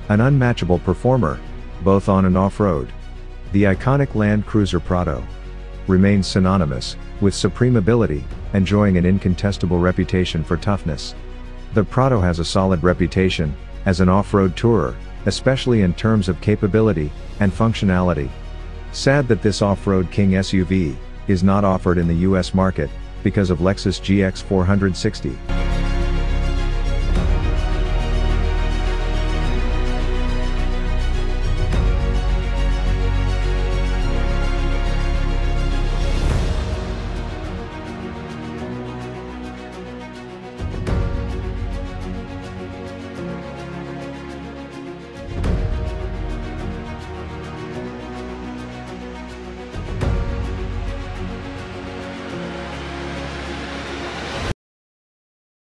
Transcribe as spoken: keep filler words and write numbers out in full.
An unmatchable performer, both on and off-road. The iconic Land Cruiser Prado remains synonymous with supreme ability, enjoying an incontestable reputation for toughness. The Prado has a solid reputation as an off-road tourer, especially in terms of capability and functionality. Sad that this off-road king S U V is not offered in the U S market because of Lexus G X four sixty.